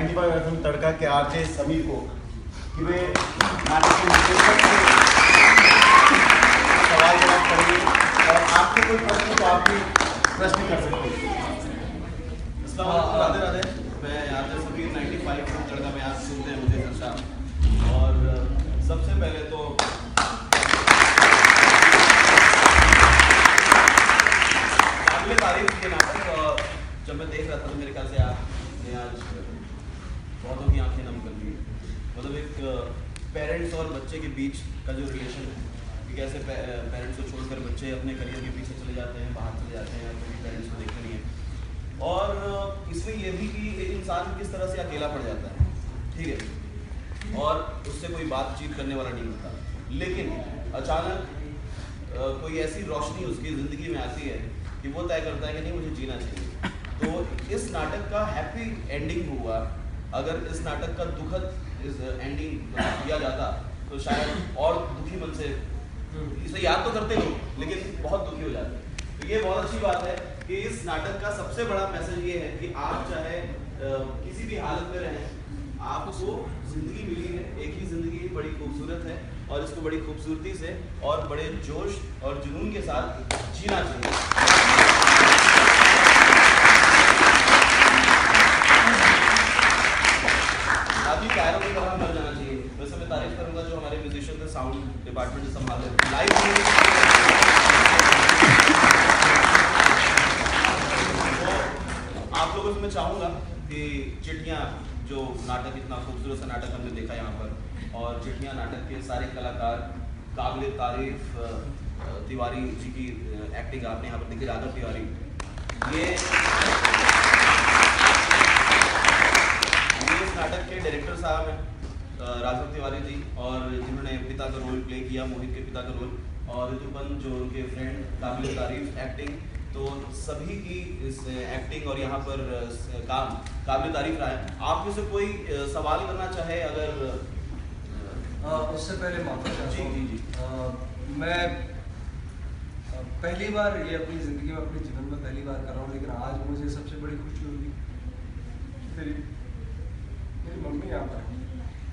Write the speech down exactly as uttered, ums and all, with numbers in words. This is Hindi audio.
Ninety five F M Tadka के आरजे समीर को कि वे नाटक के निर्देशक से सवाल जवाब करेंगे और आपको कोई प्रश्न तो आप भी प्रश्न कर सकते हैं। राधे राधे, मैं RJ Sameer ninety five F M Tadka में आज सुनते हैं मुझे दर्शा। और सबसे पहले तो काबिल तारीफ ये नाटक जब मैं देख रहा था तो मेरे ख्याल से आपने आज बहुतों की आंखें नम कर दी। मतलब एक पेरेंट्स और बच्चे के बीच का जो रिलेशन है कि कैसे पेरेंट्स को छोड़कर बच्चे अपने करियर के पीछे चले जाते हैं, बाहर चले जाते हैं, कभी पेरेंट्स को देखते नहीं है। और इसमें यह भी कि एक इंसान किस तरह से अकेला पड़ जाता है, ठीक है, और उससे कोई बातचीत करने वाला नहीं होता। लेकिन अचानक कोई ऐसी रोशनी उसकी ज़िंदगी में आती है कि वो तय करता है कि नहीं मुझे जीना चाहिए। तो इस नाटक का हैप्पी एंडिंग हुआ। अगर इस नाटक का दुखद इस एंडिंग किया जाता तो शायद और दुखी मन से इसे याद तो करते लोग लेकिन बहुत दुखी हो जाते। तो ये बहुत अच्छी बात है कि इस नाटक का सबसे बड़ा मैसेज ये है कि आप चाहे किसी भी हालत में रहें, आपको जिंदगी मिली है, एक ही जिंदगी बड़ी खूबसूरत है और इसको बड़ी खूबसूरती से और बड़े जोश और जुनून के साथ जीना चाहिए। अभी पैरों की तरह मर जाना चाहिए। वैसे मैं तारीफ करूंगा जो हमारे म्यूजिशियन थे, साउंड डिपार्टमेंट संभाले लाइव। तो आप लोगों से मैं चाहूँगा कि चिट्ठियाँ जो नाटक, इतना खूबसूरत सा नाटक हमने देखा यहाँ पर, और चिट्ठियाँ नाटक के सारे कलाकार, काबिल तारीफ तिवारी जी की एक्टिंग आपने यहाँ पर देखी, राघव तिवारी, ये ये इस नाटक के डायरेक्टर साहब हैं राघव तिवारी जी, और जिन्होंने पिता का रोल प्ले किया, मोहित के पिता का रोल, और ऋतुपन जो उनके फ्रेंड, काबिल तारीफ एक्टिंग। तो सभी की इस एक्टिंग और यहाँ पर काम काबिल तारीफ रहा है। आप मुझसे कोई सवाल करना चाहे अगर? आ, उससे पहले माफी चाहता हूँ। जी जी जी। मैं पहली बार ये अपनी ज़िंदगी में, अपने जीवन में पहली बार कर रहा हूँ, लेकिन आज मुझे सबसे बड़ी खुशी होगी मेरी मेरी मम्मी यहाँ पर